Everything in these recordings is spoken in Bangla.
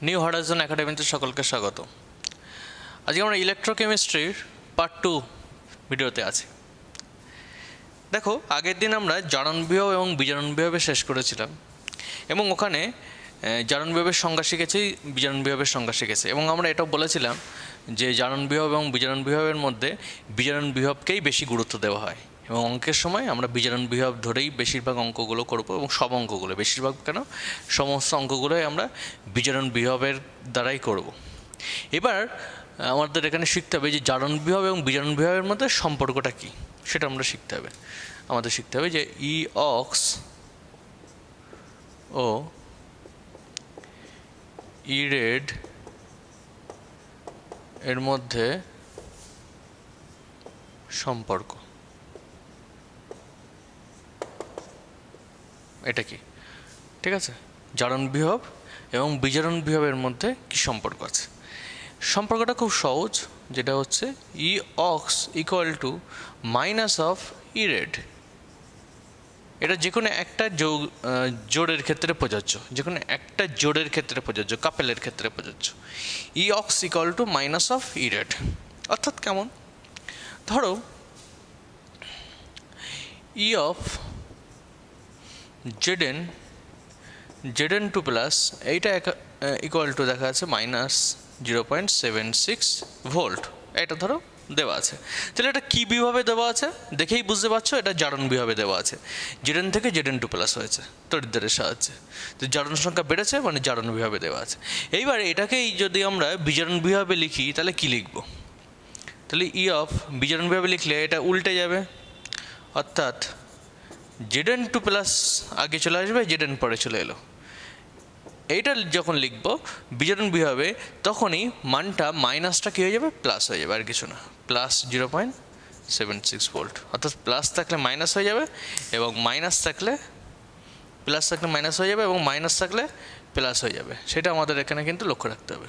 নিউ হরাইজন একাডেমিতে সকলকে স্বাগত। আজকে আমরা ইলেকট্রোকেমিস্ট্রির পার্ট 2 ভিডিওতে আছি। দেখো, আগের দিন আমরা জারণ বিভব এবং বিজারণ বিভবে শেষ করেছিলাম এবং ওখানে জারণ বিভবের সংজ্ঞা শিখেছি, বিজারণ বিভবের সংজ্ঞা শিখেছি এবং আমরা এটাও বলেছিলাম যে জারণ বিভব এবং বিজারণ বিভবের মধ্যে বিজারণ বিভবকেই বেশি গুরুত্ব দেওয়া হয় এবং অঙ্কের সময় আমরা বিজারণ বিভব ধরেই বেশিরভাগ অঙ্কগুলো করব এবং সব অঙ্কগুলো, বেশিরভাগ কেন সমস্ত অঙ্কগুলোই আমরা বিজারণ বিভবের দ্বারাই করব। এবার আমাদের এখানে শিখতে হবে যে জারণ বিভব এবং বিজারণ বিভবের মধ্যে সম্পর্কটা কী সেটা আমরা শিখতে হবে। আমাদের শিখতে হবে যে ই অক্স ও ই রেড এর মধ্যে সম্পর্ক এটা কি, ঠিক আছে? জারণ বিভব এবং বিজারণ বিভবের মধ্যে কি সম্পর্ক আছে? সম্পর্কটা খুব সহজ, যেটা হচ্ছে E ox equal to minus of E red. এটা যে কোনো একটা জোড়ের ক্ষেত্রে প্রযোজ্য, যে কোনো একটা জোড়ের ক্ষেত্রে প্রযোজ্য, কাপেলের ক্ষেত্রে প্রযোজ্য। E ox equal to minus of E red অর্থাৎ কেমন? ধরো E of Zn two plus এইটা ইকুয়াল টু দেখা আছে মাইনাস 0.76 ভোল্ট, এটা ধরো দেওয়া আছে। তাহলে এটা কী বিভাবে দেওয়া আছে দেখেই বুঝতে পারছো, এটা জারণ বিভাবে দেওয়া আছে। জেডএন থেকে জেডএন টু প্লাস হয়েছে তড়িৎদ্বারের সাহায্যে, তো জারণ সংখ্যা বেড়েছে মানে জারণ বিভাবে দেওয়া আছে। এইবার এটাকেই যদি আমরা বিজারণ বিভাবে লিখি তাহলে কী লিখব? তাহলে ই অফ বিজারণ বিভাবে লিখলে এটা উল্টে যাবে, অর্থাৎ জেডএন টু প্লাস আগে চলে আসবে, জেডএন পরে চলে এলো। এইটা যখন লিখব বিজারণ বিভাবে তখনই মানটা মাইনাসটা কী হয়ে যাবে, প্লাস হয়ে যাবে, আর কিছু না, প্লাস 0.76 ভোল্ট। অর্থাৎ প্লাস থাকলে মাইনাস হয়ে যাবে এবং মাইনাস থাকলে প্লাস থাকলে মাইনাস হয়ে যাবে এবং মাইনাস থাকলে প্লাস হয়ে যাবে। সেটা আমাদের এখানে কিন্তু লক্ষ্য রাখতে হবে,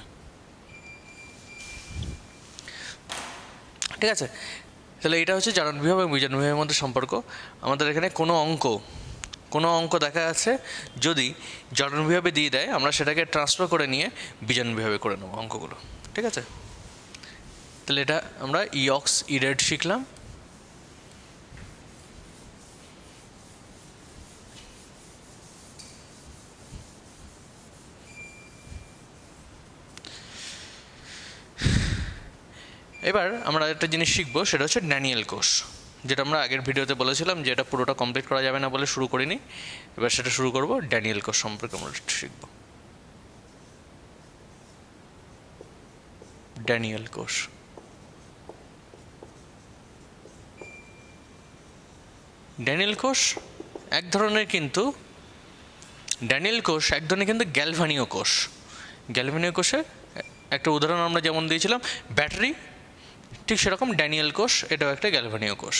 ঠিক আছে? তাহলে এটা হচ্ছে জারণ বিভব এবং বিজারণ বিভবের মধ্যে সম্পর্ক। আমাদের এখানে কোনো অঙ্ক দেখা আছে যদি জারণ বিভাবে দিয়ে দেয়, আমরা সেটাকে ট্রান্সফার করে নিয়ে বিজারণ বিভাবে করে নেবো অঙ্কগুলো, ঠিক আছে? তাহলে এটা আমরা ই অক্স ই রেড শিখলাম। এবার আমরা একটা জিনিস শিখবো, সেটা হচ্ছে ড্যানিয়েল কোষ, যেটা আমরা আগের ভিডিওতে বলেছিলাম যে এটা পুরোটা কমপ্লিট করা যাবে না বলে শুরু করিনি। এবার সেটা শুরু করব। ড্যানিয়েল কোষ সম্পর্কে আমরা শিখব। ড্যানিয়েল কোষ এক ধরনের কিন্তু গ্যালভানীয় কোষ। গ্যালভানীয় কোষের একটা উদাহরণ আমরা যেমন দিয়েছিলাম ব্যাটারি, ঠিক সেরকম ড্যানিয়েল কোষ এটাও একটা গ্যালভানীয় কোষ।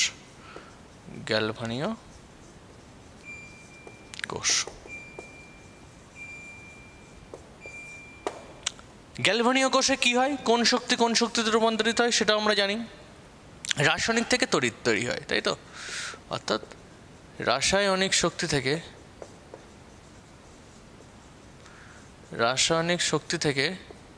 গ্যালভানীয় কোষে কি হয়, কোন শক্তিতে রূপান্তরিত হয় সেটাও আমরা জানি। রাসায়নিক থেকে তড়িৎ তৈরি হয়, তাই তো? অর্থাৎ রাসায়নিক শক্তি থেকে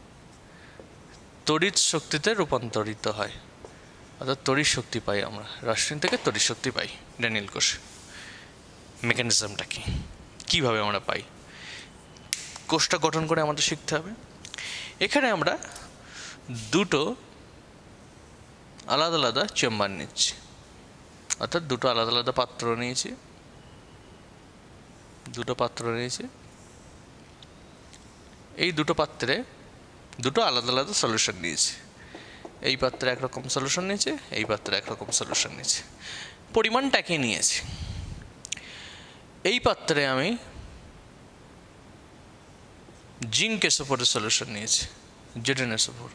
তড়িৎ শক্তিতে রূপান্তরিত হয়, অর্থাৎ তড়িৎ শক্তি পাই আমরা, রাসায়নিক থেকে তড়িৎ শক্তি পাই ড্যানিয়েল কোষে। মেকানিজমটা কীভাবে আমরা পাই, কোষটা গঠন করে আমাদের শিখতে হবে। এখানে আমরা দুটো আলাদা আলাদা চেম্বার নিচ্ছি, অর্থাৎ দুটো আলাদা আলাদা পাত্র নিয়েছি। এই দুটো পাত্রে দুটো আলাদা আলাদা সলিউশন নিয়েছি। এই পাত্রে একরকম সলিউশন নিয়েছি, এই পাত্রে একরকম সলিউশন নিয়েছি, পরিমাণটা একই নিয়েছি। এই পাত্রে আমি জিঙ্ক এসোফোরের সলিউশন নিয়েছি, জেডএন এসোফোর।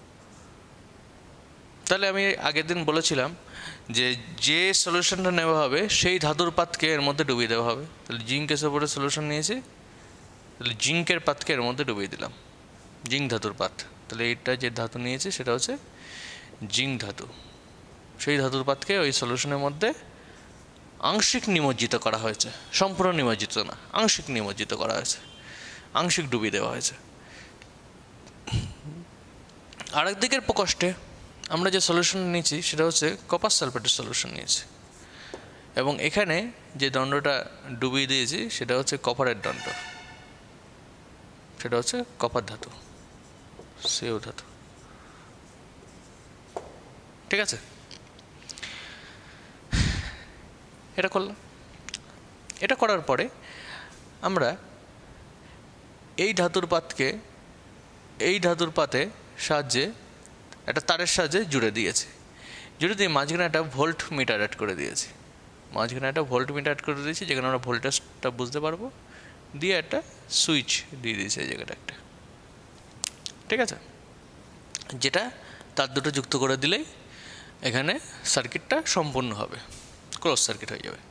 তাহলে আমি আগের দিন বলেছিলাম যে সলিউশনটা নেওয়া হবে সেই ধাতুর পাতকে এর মধ্যে ডুবিয়ে দেওয়া হবে। তাহলে জিঙ্ক এসোফোরের সলিউশন নিয়েছি, তাহলে জিঙ্কের পাতকে এর মধ্যে ডুবিয়ে দিলাম, জিঙ্ক ধাতুর পাত। তাহলে এটা যে ধাতু নিয়েছি সেটা হচ্ছে জিঙ্ক ধাতু। সেই ধাতুর পাতকে ওই সলিউশনের মধ্যে আংশিক নিমজ্জিত করা হয়েছে, সম্পূর্ণ নিমজ্জিত না, আংশিক নিমজ্জিত করা হয়েছে, আংশিক ডুবিয়ে দেওয়া হয়েছে। আরেক দিকের প্রকোষ্ঠে আমরা যে সলিউশন নিয়েছি সেটা হচ্ছে কপার সালফেটের সলিউশন নিয়েছি, এবং এখানে যে দণ্ডটা ডুবিয়ে দিয়েছি সেটা হচ্ছে কপারের দণ্ড, সেটা হচ্ছে কপার ধাতু, সিও ধাতু। ঠিক আছে, এটা করলাম। এটা করার পরে আমরা এই ধাতুর পাতে সাহায্যে একটা তারের সাহায্যে জুড়ে দিয়েছি, জুড়ে দিয়ে মাঝখানে একটা ভোল্ট মিটার অ্যাড করে দিয়েছি, যেখানে আমরা ভোল্টেজটা বুঝতে পারবো, দিয়ে একটা সুইচ দিয়ে দিয়েছি এই জায়গাটা একটা। ঠিক আছে, যেটা তার দুটো যুক্ত করে দিলেই এখানে সার্কিটটা সম্পূর্ণ হবে, ক্লোজ সার্কিট হয়ে যাবে।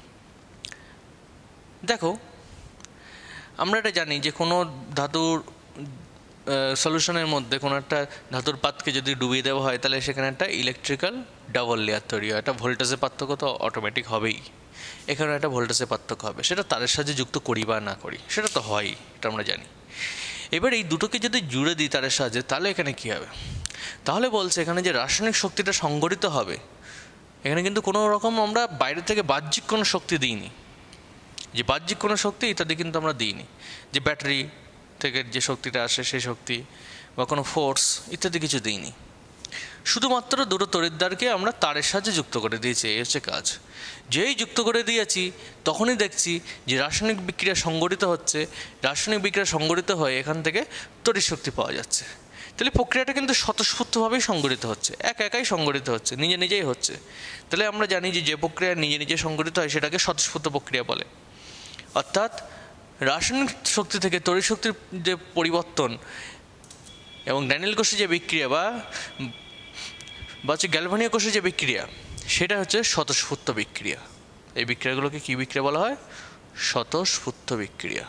দেখো, আমরা এটা জানি যে কোনো ধাতুর সলিউশনের মধ্যে কোনো একটা ধাতুর পাতকে যদি ডুবিয়ে দেওয়া হয় তাহলে সেখানে একটা ইলেকট্রিক্যাল ডাবল লেয়ার তৈরি হয়, একটা ভোল্টেজের পার্থক্য তো অটোমেটিক হবেই, এখানে একটা ভোল্টেজের পার্থক্য হবে, সেটা তারের সাথে যুক্ত করি বা না করি সেটা তো হয়ই, এটা আমরা জানি। এবার এই দুটোকে যদি জুড়ে দিই তারের সাহায্যে, তাহলে এখানে কী হবে? তাহলে বলছে এখানে যে রাসায়নিক শক্তিটা সংগঠিত হবে, এখানে কিন্তু কোনো রকম আমরা বাইরে থেকে বাহ্যিক কোনো শক্তি দিইনি, যে বাহ্যিক কোনো শক্তি ইত্যাদি কিন্তু আমরা দিইনি, যে ব্যাটারি থেকে যে শক্তিটা আসে সেই শক্তি বা কোনো ফোর্স ইত্যাদি কিছু দিইনি, শুধুমাত্র দুটো তড়িৎদ্বারকে আমরা তারের সাহায্যে যুক্ত করে দিয়েছি। এই হচ্ছে কাজ। যেই যুক্ত করে দিয়েছি তখনই দেখছি যে রাসায়নিক বিক্রিয়া সংগঠিত হচ্ছে, রাসায়নিক বিক্রিয়া সংগঠিত হয়ে এখান থেকে তড়িৎ শক্তি পাওয়া যাচ্ছে। তাহলে প্রক্রিয়াটা কিন্তু স্বতঃস্ফূর্তভাবেই সংগঠিত হচ্ছে, একাই সংগঠিত হচ্ছে, নিজেই হচ্ছে। তাহলে আমরা জানি যে প্রক্রিয়া নিজে সংগঠিত হয় সেটাকে স্বতঃস্ফূর্ত প্রক্রিয়া বলে। অর্থাৎ রাসায়নিক শক্তি থেকে তড়িৎ শক্তির যে পরিবর্তন এবং ড্যানিয়েল কোষে যে বিক্রিয়া বা হচ্ছে গ্যালভানীয় কোষে যে বিক্রিয়া, সেটা হচ্ছে স্বতঃস্ফূর্ত বিক্রিয়া। এই বিক্রিয়াগুলোকে কী বিক্রিয়া বলা হয়? স্বতঃস্ফূর্ত বিক্রিয়া।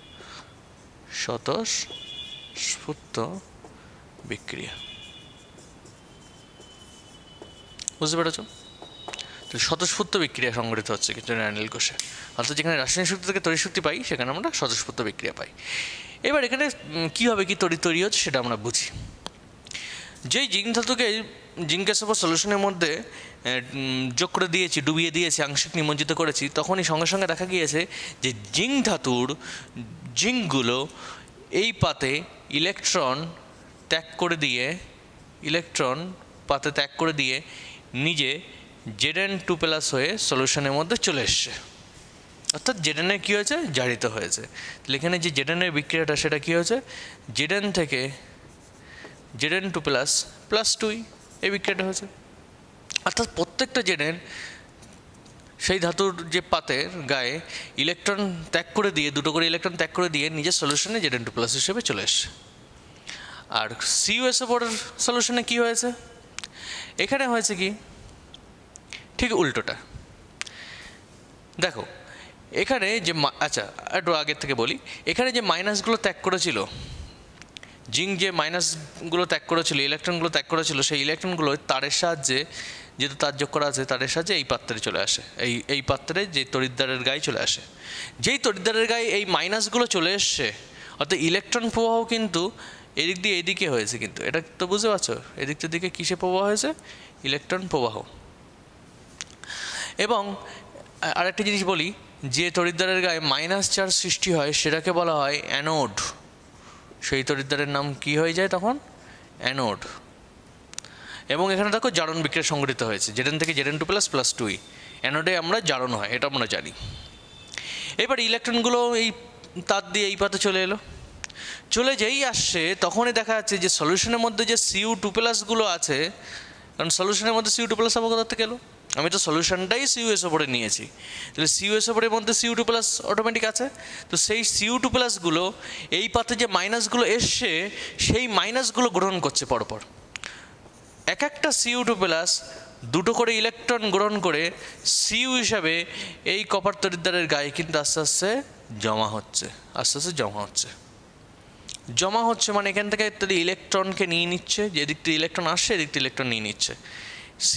স্বতঃস্ফূর্ত বিক্রিয়া, বুঝতে পেরেছ? তো স্বতঃস্ফূর্ত বিক্রিয়া সংঘটিত হচ্ছে কিন্তু ড্যানিয়েল কোষে, অর্থাৎ যেখানে রাসায়নিক শক্তি থেকে তড়িৎ শক্তি পাই সেখানে আমরা স্বতঃস্ফূর্ত বিক্রিয়া পাই। এবার এখানে কীভাবে কি তড়িৎ তৈরি হচ্ছে সেটা আমরা বুঝি। যেই জিঙ্ক ধাতুকে জিঙ্কের সাপোজ সলিউশনের মধ্যে যোগ করে দিয়েছি, ডুবিয়ে দিয়েছি, আংশিক নিমজ্জিত করেছি, তখনই সঙ্গে সঙ্গে দেখা গিয়েছে যে জিঙ্ক ধাতুর জিঙ্কগুলো এই পাতে ইলেকট্রন পাতে ত্যাগ করে দিয়ে নিজে Zn2+ হয়ে সলিউশনের মধ্যে চলে এসছে, অর্থাৎ Zn কী হয়েছে? জারিত হয়েছে। তাহলে এখানে যে Zn বিক্রিয়াটা সেটা কী হয়েছে? Zn থেকে Zn2+ +2 এই বিক্রিয়াটা হয়েছে। অর্থাৎ প্রত্যেকটা Zn সেই ধাতুর যে পাতের গায়ে ইলেকট্রন ত্যাগ করে দিয়ে, দুটো করে ইলেকট্রন ত্যাগ করে দিয়ে নিজের সলিউশনে Zn2+ হিসেবে চলে এসছে। আর CuSO4 সলিউশনে কী হয়েছে? এখানে হয়েছে কি ঠিক উল্টোটা। দেখো এখানে যে আচ্ছা একটু আগের থেকে বলি, এখানে যে মাইনাসগুলো ত্যাগ করেছিল জিঙ্ক, যে মাইনাসগুলো ত্যাগ করেছিল, ইলেকট্রনগুলো ত্যাগ করেছিল, সেই ইলেকট্রনগুলো তারের সাহায্যে, যেহেতু তার যোগ করা আছে, তারের সাহায্যে এই পাত্রে চলে আসে, এই পাত্রে যে তড়িৎদ্বারের গায়ে চলে আসে। যেই তড়িৎদ্বারের গায়ে এই মাইনাসগুলো চলে এসছে, অর্থাৎ ইলেকট্রন প্রবাহ কিন্তু এদিক দিয়ে এইদিকে হয়েছে, কিন্তু এটা তো বুঝতে পারছো, এদিক দিকে কিসে প্রবাহ হয়েছে? ইলেকট্রন প্রবাহ। এবং আরেকটা জিনিস বলি, যে তড়িৎদ্বারের গায়ে মাইনাস চার্জ সৃষ্টি হয় সেটাকে বলা হয় অ্যানোড। সেই তড়িৎদ্বারের নাম কি হয়ে যায় তখন? অ্যানোড। এবং এখানে দেখো জারণ বিক্রিয়া সংঘটিত হয়েছে, Zn থেকে Zn2+ +2। অ্যানোডে আমরা জারণ হয়, এটা আমরা জানি। এবার ইলেকট্রনগুলো এই তার দিয়ে এই পাতে চলে এলো, চলে যেই আসছে তখনই দেখা যাচ্ছে যে সলিউশনের মধ্যে যে Cu2+ আছে, কারণ সলিউশনের মধ্যে Cu2+ আবার কোথা থেকে এলো? আমি তো সলিউশনটাই CuSO4 নিয়েছি, তাহলে CuSO4 এর মধ্যে Cu2+ অটোমেটিক আছে। তো সেই Cu2+ এই পাতে যে মাইনাসগুলো এসছে সেই মাইনাসগুলো গ্রহণ করছে পরপর। এক একটা Cu2+ দুটো করে ইলেকট্রন গ্রহণ করে Cu হিসাবে এই কপার তড়িৎদ্বারের গায়ে কিন্তু আস্তে আস্তে জমা হচ্ছে মানে এখান থেকে ইলেকট্রনকে নিয়ে নিচ্ছে, যে দিক থেকে ইলেকট্রন আসছে এদিক থেকে ইলেকট্রন নিয়ে নিচ্ছে,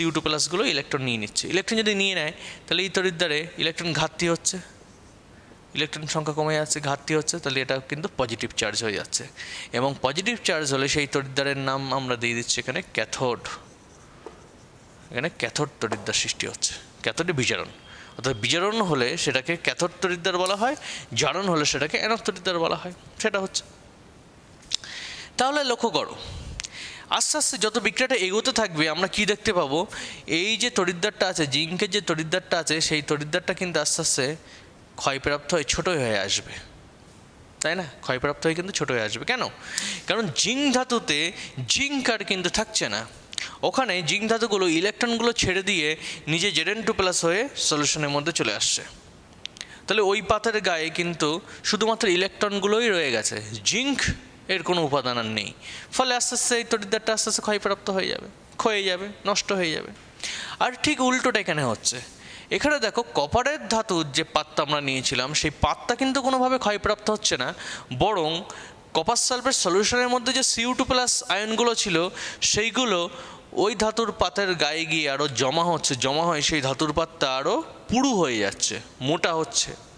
Cu2+ ইলেকট্রন নিয়ে নিচ্ছে। ইলেকট্রন যদি নিয়ে নেয় তাহলে এই তড়িৎদ্বারে ইলেকট্রন ঘাটতি হচ্ছে, ইলেকট্রন সংখ্যা কমে যাচ্ছে, ঘাটতি হচ্ছে, তাহলে এটা কিন্তু পজিটিভ চার্জ হয়ে যাচ্ছে। এবং পজিটিভ চার্জ হলে সেই তড়িৎদ্বারের নাম আমরা দিয়ে দিচ্ছি এখানে ক্যাথোড। এখানে ক্যাথোড তড়িৎদ্বার সৃষ্টি হচ্ছে, ক্যাথোডে বিজারণ। অর্থাৎ বিজারণ হলে সেটাকে ক্যাথোড তড়িৎদ্বার বলা হয়, জারণ হলে সেটাকে অ্যানোড তড়িৎদ্বার বলা হয়, সেটা হচ্ছে। তাহলে লক্ষ্য করো, আস্তে আস্তে যত বিক্রিয়াটা এগোতে থাকবে আমরা কি দেখতে পাবো, এই যে তড়িৎদ্বারটা আছে, জিঙ্কের যে তড়িৎদ্বারটা আছে, সেই তড়িৎদ্বারটা কিন্তু আস্তে আস্তে ক্ষয়প্রাপ্ত হয়ে ছোটো হয়ে আসবে, তাই না? ক্ষয়প্রাপ্ত হয়ে কিন্তু ছোটো হয়ে আসবে। কেন? কারণ জিঙ্ক ধাতুতে জিঙ্ক আর কিন্তু থাকছে না, ওখানে জিঙ্ক ধাতুগুলো ইলেকট্রনগুলো ছেড়ে দিয়ে নিজে Zn2+ হয়ে সলিউশনের মধ্যে চলে আসছে। তাহলে ওই পাতের গায়ে কিন্তু শুধুমাত্র ইলেকট্রনগুলোই রয়ে গেছে, জিঙ্ক এর কোনো উপাদান আর নেই। ফলে আস্তে আস্তে এই তড়িৎদ্বারটা আস্তে আস্তে ক্ষয়প্রাপ্ত হয়ে যাবে, ক্ষয়ে যাবে, নষ্ট হয়ে যাবে। আর ঠিক উল্টোটা এখানে হচ্ছে। এখানে দেখো কপারের ধাতুর যে পাতটা আমরা নিয়েছিলাম, সেই পাতটা কিন্তু কোনোভাবে ক্ষয়প্রাপ্ত হচ্ছে না, বরং কপার সালফেট সলিউশনের মধ্যে যে Cu2+ আয়নগুলো ছিল সেইগুলো ওই ধাতুর পাতের গায়ে গিয়ে আরও জমা হচ্ছে, জমা হয়ে সেই ধাতুর পাতটা আরও পুরু হয়ে যাচ্ছে, মোটা হচ্ছে।